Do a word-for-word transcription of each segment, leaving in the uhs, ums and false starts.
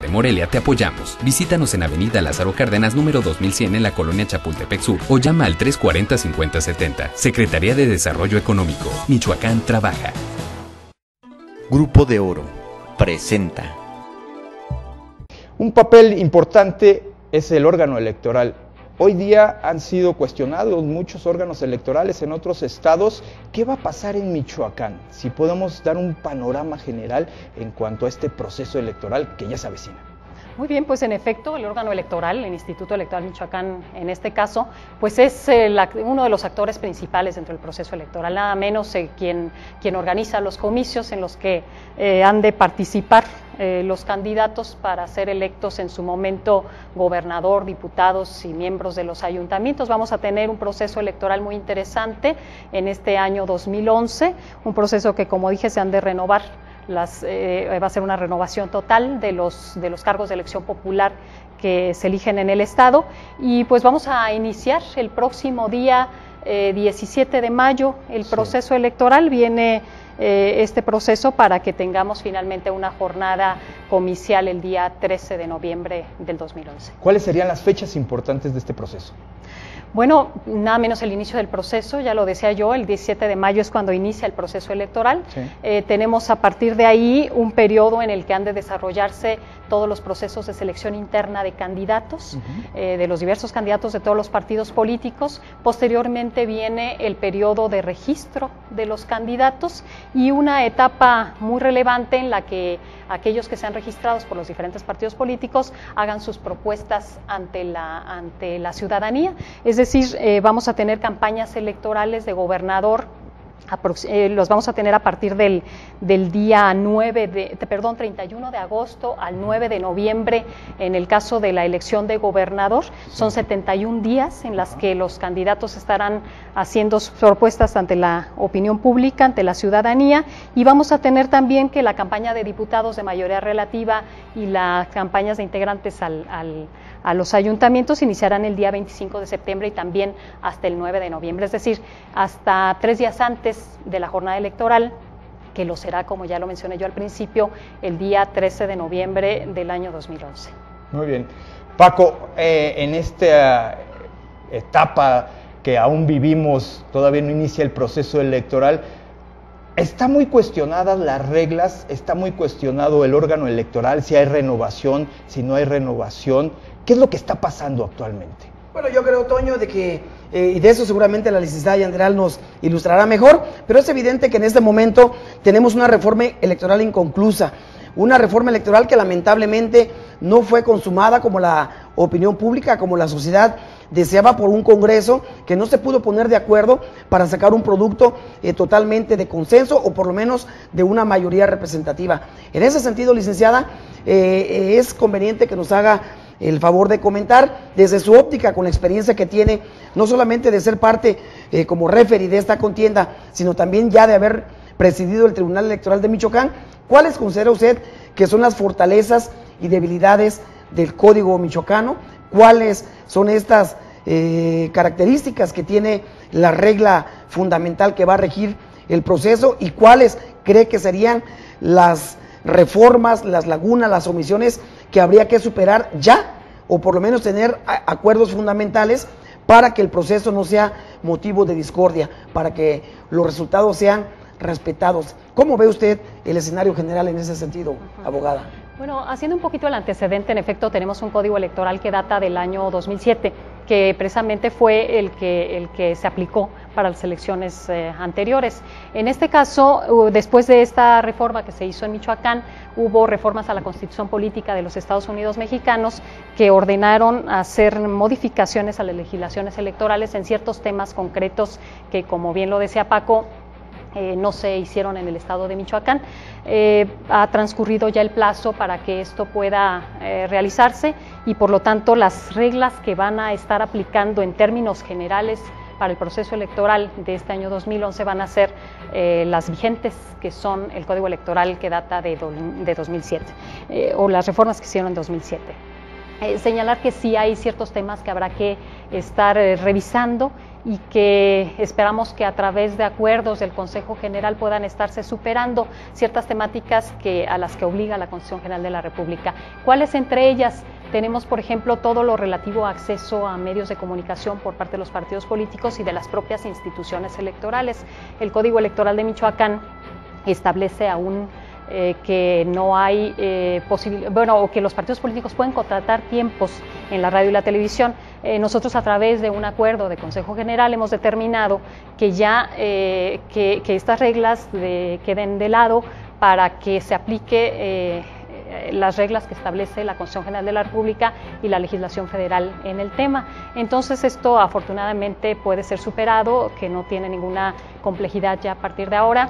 De Morelia te apoyamos. Visítanos en Avenida Lázaro Cárdenas número dos mil cien en la colonia Chapultepec Sur o llama al tres cuarenta, cincuenta setenta. Secretaría de Desarrollo Económico. Michoacán trabaja. Grupo de Oro presenta. Un papel importante es el órgano electoral. Hoy día han sido cuestionados muchos órganos electorales en otros estados. ¿Qué va a pasar en Michoacán? Si podemos dar un panorama general en cuanto a este proceso electoral que ya se avecina. Muy bien, pues en efecto el órgano electoral, el Instituto Electoral Michoacán en este caso, pues es eh, la, uno de los actores principales dentro del proceso electoral, nada menos eh, quien, quien organiza los comicios en los que eh, han de participar eh, los candidatos para ser electos en su momento gobernador, diputados y miembros de los ayuntamientos. Vamos a tener un proceso electoral muy interesante en este año dos mil once, un proceso que, como dije, se han de renovar. Las, eh, va a ser una renovación total de los, de los cargos de elección popular que se eligen en el estado, y pues vamos a iniciar el próximo día eh, diecisiete de mayo el proceso sí. electoral. Viene eh, este proceso para que tengamos finalmente una jornada comicial el día trece de noviembre del dos mil once. ¿Cuáles serían las fechas importantes de este proceso? Bueno, nada menos el inicio del proceso, ya lo decía yo, el diecisiete de mayo es cuando inicia el proceso electoral. Sí. Eh, tenemos a partir de ahí un periodo en el que han de desarrollarse todos los procesos de selección interna de candidatos, uh-huh. eh, de los diversos candidatos de todos los partidos políticos. Posteriormente viene el periodo de registro de los candidatos y una etapa muy relevante en la que aquellos que sean registrados por los diferentes partidos políticos hagan sus propuestas ante la, ante la ciudadanía. Es decir, eh, vamos a tener campañas electorales de gobernador. Eh, los vamos a tener a partir del, del día nueve de, perdón, treinta y uno de agosto al nueve de noviembre en el caso de la elección de gobernador. Son setenta y un días en las que los candidatos estarán haciendo sus propuestas ante la opinión pública, ante la ciudadanía, y vamos a tener también que la campaña de diputados de mayoría relativa y las campañas de integrantes al, al a los ayuntamientos iniciarán el día veinticinco de septiembre y también hasta el nueve de noviembre, es decir, hasta tres días antes de la jornada electoral, que lo será, como ya lo mencioné yo al principio, el día trece de noviembre del año dos mil once. Muy bien. Paco, eh, en esta etapa que aún vivimos, todavía no inicia el proceso electoral, está muy cuestionadas las reglas, está muy cuestionado el órgano electoral, si hay renovación, si no hay renovación. ¿Qué es lo que está pasando actualmente? Bueno, yo creo, Toño, de que, eh, y de eso seguramente la licenciada Yandreal nos ilustrará mejor, pero es evidente que en este momento tenemos una reforma electoral inconclusa, una reforma electoral que lamentablemente no fue consumada como la opinión pública, como la sociedad deseaba, por un Congreso que no se pudo poner de acuerdo para sacar un producto eh, totalmente de consenso, o por lo menos de una mayoría representativa. En ese sentido, licenciada, eh, es conveniente que nos haga el favor de comentar desde su óptica, con la experiencia que tiene, no solamente de ser parte eh, como referee de esta contienda, sino también ya de haber presidido el Tribunal Electoral de Michoacán. ¿Cuáles considera usted que son las fortalezas y debilidades del Código michoacano? ¿Cuáles son estas eh, características que tiene la regla fundamental que va a regir el proceso? ¿Y cuáles cree que serían las reformas, las lagunas, las omisiones que habría que superar ya, o por lo menos tener acuerdos fundamentales para que el proceso no sea motivo de discordia, para que los resultados sean respetados? ¿Cómo ve usted el escenario general en ese sentido, uh-huh. abogada? Bueno, haciendo un poquito el antecedente, en efecto tenemos un código electoral que data del año dos mil siete, que precisamente fue el que, el que se aplicó para las elecciones eh, anteriores. En este caso, uh, después de esta reforma que se hizo en Michoacán, hubo reformas a la Constitución Política de los Estados Unidos Mexicanos que ordenaron hacer modificaciones a las legislaciones electorales en ciertos temas concretos que, como bien lo decía Paco, Eh, no se hicieron en el estado de Michoacán. Eh, ha transcurrido ya el plazo para que esto pueda eh, realizarse, y por lo tanto las reglas que van a estar aplicando en términos generales para el proceso electoral de este año dos mil once van a ser eh, las vigentes, que son el Código Electoral que data de, do, de dos mil siete, eh, o las reformas que hicieron en dos mil siete. Eh, señalar que sí hay ciertos temas que habrá que estar eh, revisando y que esperamos que a través de acuerdos del Consejo General puedan estarse superando ciertas temáticas que, a las que obliga la Constitución General de la República. ¿Cuáles entre ellas? Tenemos, por ejemplo, todo lo relativo a acceso a medios de comunicación por parte de los partidos políticos y de las propias instituciones electorales. El Código Electoral de Michoacán establece aún eh, que no hay eh, posibilidad, bueno, o que los partidos políticos pueden contratar tiempos en la radio y la televisión. Eh, nosotros, a través de un acuerdo de Consejo General, hemos determinado que ya eh, que, que estas reglas de, queden de lado para que se aplique eh, las reglas que establece la Constitución General de la República y la legislación federal en el tema. Entonces, esto afortunadamente puede ser superado, que no tiene ninguna complejidad ya a partir de ahora.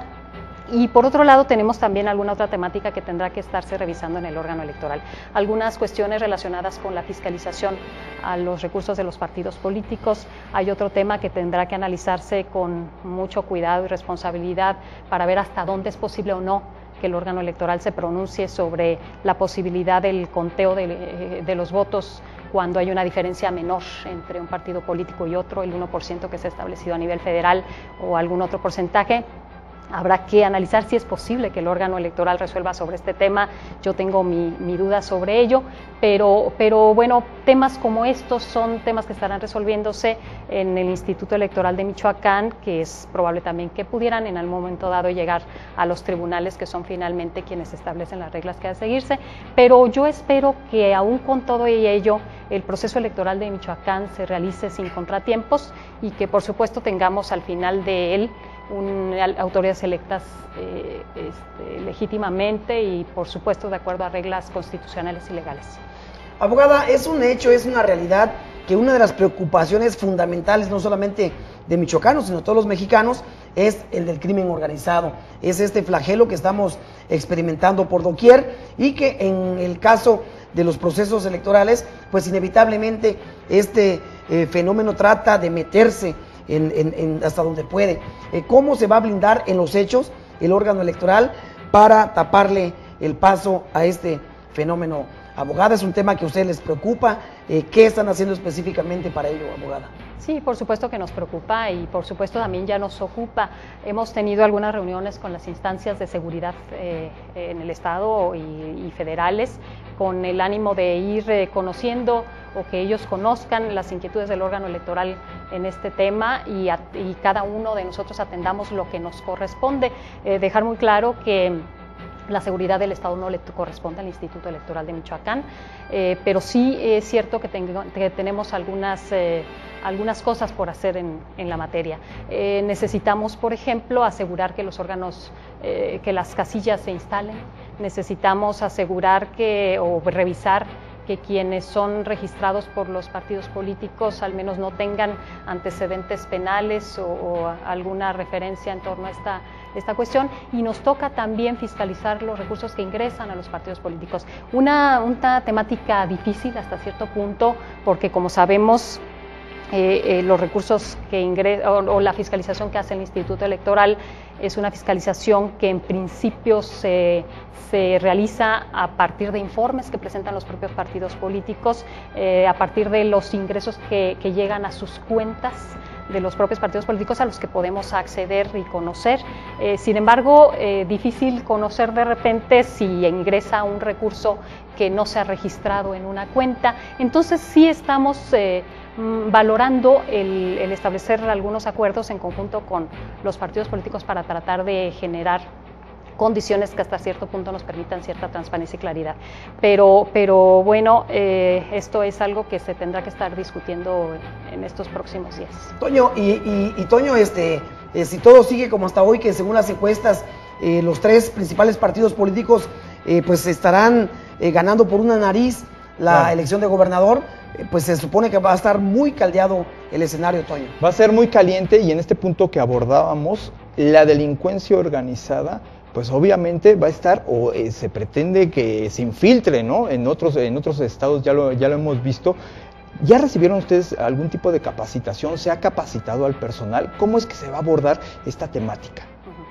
Y por otro lado, tenemos también alguna otra temática que tendrá que estarse revisando en el órgano electoral. Algunas cuestiones relacionadas con la fiscalización a los recursos de los partidos políticos. Hay otro tema que tendrá que analizarse con mucho cuidado y responsabilidad para ver hasta dónde es posible o no que el órgano electoral se pronuncie sobre la posibilidad del conteo de, de los votos cuando hay una diferencia menor entre un partido político y otro, el uno por ciento que se ha establecido a nivel federal o algún otro porcentaje. Habrá que analizar si es posible que el órgano electoral resuelva sobre este tema. Yo tengo mi, mi duda sobre ello, pero, pero bueno, temas como estos son temas que estarán resolviéndose en el Instituto Electoral de Michoacán, que es probable también que pudieran en algún momento dado llegar a los tribunales, que son finalmente quienes establecen las reglas que han de seguirse. Pero yo espero que aún con todo ello el proceso electoral de Michoacán se realice sin contratiempos y que por supuesto tengamos al final de él Un, autoridades electas eh, este, legítimamente y por supuesto de acuerdo a reglas constitucionales y legales. Abogada, es un hecho, es una realidad que una de las preocupaciones fundamentales no solamente de michoacanos sino de todos los mexicanos es el del crimen organizado, es este flagelo que estamos experimentando por doquier y que en el caso de los procesos electorales pues inevitablemente este eh, fenómeno trata de meterse En, en, en hasta donde puede. Eh, ¿Cómo se va a blindar en los hechos el órgano electoral para taparle el paso a este fenómeno? Abogada, es un tema que a ustedes les preocupa. Eh, ¿Qué están haciendo específicamente para ello, abogada? Sí, por supuesto que nos preocupa y por supuesto también ya nos ocupa. Hemos tenido algunas reuniones con las instancias de seguridad eh, en el Estado y, y federales con el ánimo de ir eh, conociendo o que ellos conozcan las inquietudes del órgano electoral en este tema y, a, y cada uno de nosotros atendamos lo que nos corresponde. Eh, dejar muy claro que la seguridad del Estado no le corresponde al Instituto Electoral de Michoacán, eh, pero sí es cierto que, tengo, que tenemos algunas, eh, algunas cosas por hacer en, en la materia. Eh, necesitamos, por ejemplo, asegurar que los órganos, eh, que las casillas se instalen, necesitamos asegurar que, o revisar que quienes son registrados por los partidos políticos al menos no tengan antecedentes penales o, o alguna referencia en torno a esta, esta cuestión, y nos toca también fiscalizar los recursos que ingresan a los partidos políticos. Una, una temática difícil hasta cierto punto, porque como sabemos, Eh, eh, los recursos que ingresan o, o la fiscalización que hace el Instituto Electoral es una fiscalización que en principio se, se realiza a partir de informes que presentan los propios partidos políticos, eh, a partir de los ingresos que, que llegan a sus cuentas de los propios partidos políticos a los que podemos acceder y conocer. Eh, sin embargo, eh, difícil conocer de repente si ingresa un recurso que no se ha registrado en una cuenta. Entonces sí estamos eh, valorando el, el establecer algunos acuerdos en conjunto con los partidos políticos para tratar de generar condiciones que hasta cierto punto nos permitan cierta transparencia y claridad. Pero, pero bueno, eh, esto es algo que se tendrá que estar discutiendo en estos próximos días. Toño, y, y, y Toño, este, eh, si todo sigue como hasta hoy, que según las encuestas, eh, los tres principales partidos políticos eh, pues estarán eh, ganando por una nariz la claro. elección de gobernador, eh, pues se supone que va a estar muy caldeado el escenario, Toño. Va a ser muy caliente, y en este punto que abordábamos, la delincuencia organizada pues obviamente va a estar, o eh, se pretende que se infiltre, ¿no? En otros, en otros estados ya lo, ya lo hemos visto. ¿Ya recibieron ustedes algún tipo de capacitación? ¿Se ha capacitado al personal? ¿Cómo es que se va a abordar esta temática?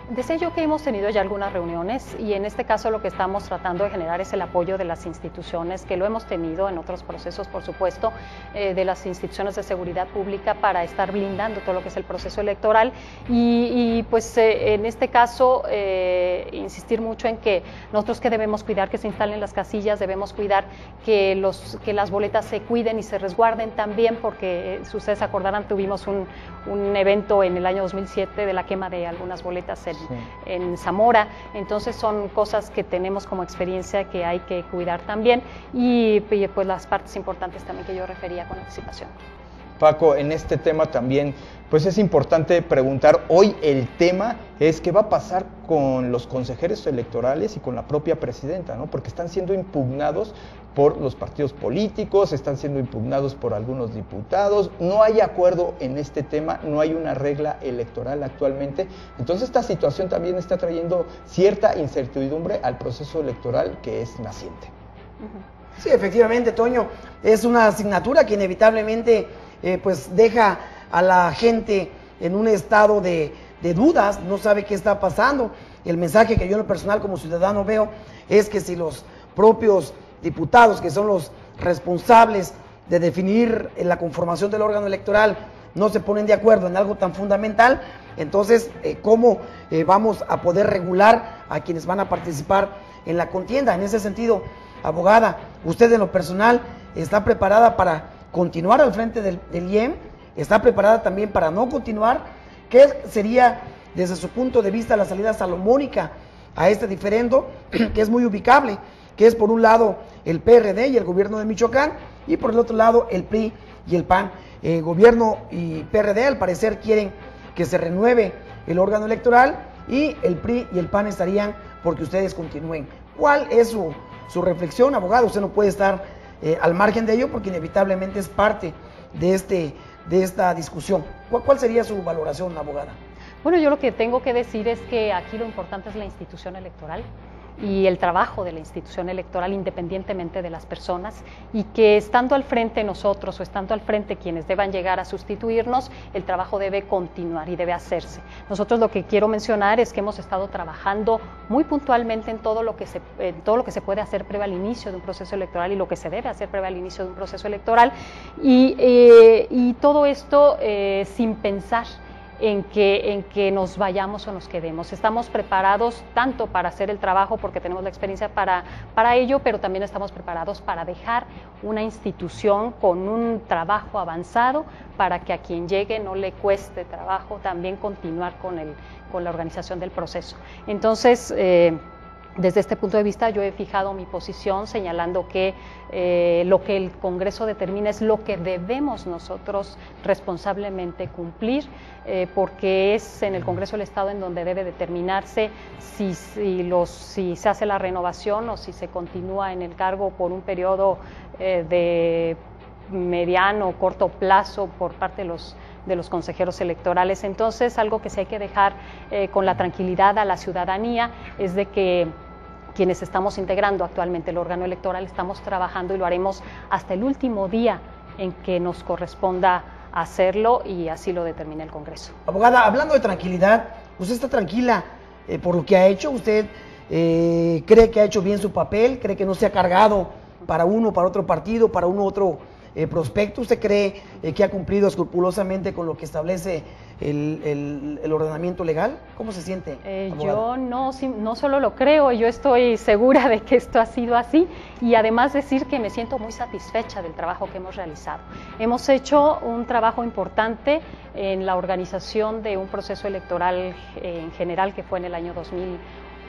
Decía yo que hemos tenido ya algunas reuniones y en este caso lo que estamos tratando de generar es el apoyo de las instituciones, que lo hemos tenido en otros procesos, por supuesto, eh, de las instituciones de seguridad pública para estar blindando todo lo que es el proceso electoral y, y pues eh, en este caso eh, insistir mucho en que nosotros que debemos cuidar que se instalen las casillas, debemos cuidar que, los, que las boletas se cuiden y se resguarden también, porque si ustedes acordarán tuvimos un, un evento en el año dos mil siete de la quema de algunas boletas en, sí. en Zamora, entonces son cosas que tenemos como experiencia que hay que cuidar también y pues las partes importantes también que yo refería con anticipación. Paco, en este tema también, pues es importante preguntar, hoy el tema es qué va a pasar con los consejeros electorales y con la propia presidenta, ¿no? Porque están siendo impugnados por los partidos políticos, están siendo impugnados por algunos diputados, no hay acuerdo en este tema, no hay una regla electoral actualmente, entonces esta situación también está trayendo cierta incertidumbre al proceso electoral que es naciente. Uh-huh. Sí, efectivamente, Toño, es una asignatura que inevitablemente eh, pues deja a la gente en un estado de, de dudas, no sabe qué está pasando. El mensaje que yo en lo personal como ciudadano veo es que si los propios diputados, que son los responsables de definir la conformación del órgano electoral, no se ponen de acuerdo en algo tan fundamental, entonces, eh, ¿cómo eh, vamos a poder regular a quienes van a participar en la contienda? En ese sentido, abogada, usted en lo personal está preparada para continuar al frente del, del I E M, está preparada también para no continuar. ¿Qué sería desde su punto de vista la salida salomónica a este diferendo, que es muy ubicable, que es por un lado el P R D y el gobierno de Michoacán, y por el otro lado el P R I y el P A N? Eh, gobierno y P R D al parecer quieren que se renueve el órgano electoral y el P R I y el P A N estarían porque ustedes continúen. ¿Cuál es su, su reflexión, abogado? Usted no puede estar eh, al margen de ello porque inevitablemente es parte de, este, de esta discusión. ¿Cuál, ¿Cuál sería su valoración, abogada? Bueno, yo lo que tengo que decir es que aquí lo importante es la institución electoral y el trabajo de la institución electoral independientemente de las personas, y que estando al frente nosotros o estando al frente quienes deban llegar a sustituirnos, el trabajo debe continuar y debe hacerse. Nosotros lo que quiero mencionar es que hemos estado trabajando muy puntualmente en todo lo que se, en todo lo que se puede hacer previo al inicio de un proceso electoral y lo que se debe hacer previo al inicio de un proceso electoral, y, eh, y todo esto eh, sin pensar en que, en que nos vayamos o nos quedemos. Estamos preparados tanto para hacer el trabajo porque tenemos la experiencia para, para ello, pero también estamos preparados para dejar una institución con un trabajo avanzado para que a quien llegue no le cueste trabajo también continuar con, el, con la organización del proceso. Entonces, eh, desde este punto de vista yo he fijado mi posición señalando que eh, lo que el Congreso determina es lo que debemos nosotros responsablemente cumplir, eh, porque es en el Congreso del Estado en donde debe determinarse si, si, los, si se hace la renovación o si se continúa en el cargo por un periodo eh, de mediano o corto plazo por parte de los de los consejeros electorales. Entonces, algo que sí hay que dejar eh, con la tranquilidad a la ciudadanía es de que quienes estamos integrando actualmente el órgano electoral estamos trabajando y lo haremos hasta el último día en que nos corresponda hacerlo, y así lo determina el Congreso. Abogada, hablando de tranquilidad, ¿usted está tranquila eh, por lo que ha hecho? ¿Usted eh, cree que ha hecho bien su papel? ¿Cree que no se ha cargado para uno, para otro partido, para uno otro eh, prospecto? ¿Usted cree eh, que ha cumplido escrupulosamente con lo que establece el, el, el ordenamiento legal? ¿Cómo se siente? Eh, yo no, no solo lo creo, yo estoy segura de que esto ha sido así, y además decir que me siento muy satisfecha del trabajo que hemos realizado. Hemos hecho un trabajo importante en la organización de un proceso electoral eh, en general que fue en el año dos mil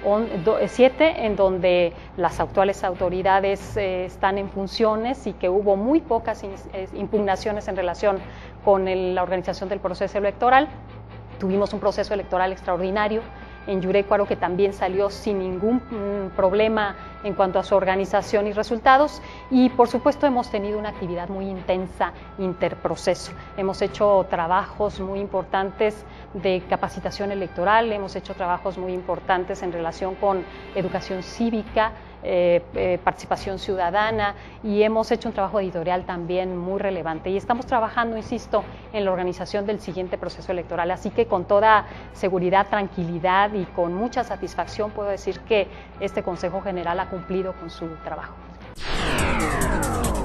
siete, en donde las actuales autoridades eh, están en funciones y que hubo muy pocas in, eh, impugnaciones en relación con el, la organización del proceso electoral. Tuvimos un proceso electoral extraordinario en Yurecuaro que también salió sin ningún mm, problema en cuanto a su organización y resultados, y por supuesto hemos tenido una actividad muy intensa interproceso. Hemos hecho trabajos muy importantes de capacitación electoral, hemos hecho trabajos muy importantes en relación con educación cívica, eh, eh, participación ciudadana, y hemos hecho un trabajo editorial también muy relevante. Y estamos trabajando, insisto, en la organización del siguiente proceso electoral. Así que con toda seguridad, tranquilidad y con mucha satisfacción puedo decir que este Consejo General ha cumplido con su trabajo.